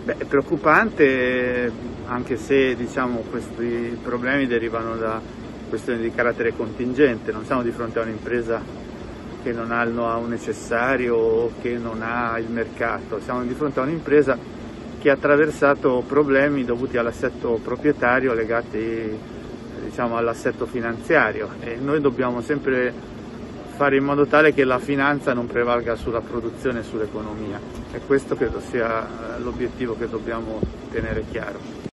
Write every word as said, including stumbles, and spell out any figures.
Beh, è preoccupante, anche se diciamo, questi problemi derivano da questioni di carattere contingente. Non siamo di fronte a un'impresa che non ha il know-how necessario o che non ha il mercato, siamo di fronte a un'impresa che ha attraversato problemi dovuti all'assetto proprietario legati, diciamo, all'assetto finanziario, e noi dobbiamo sempre fare in modo tale che la finanza non prevalga sulla produzione e sull'economia, e questo credo sia l'obiettivo che dobbiamo tenere chiaro.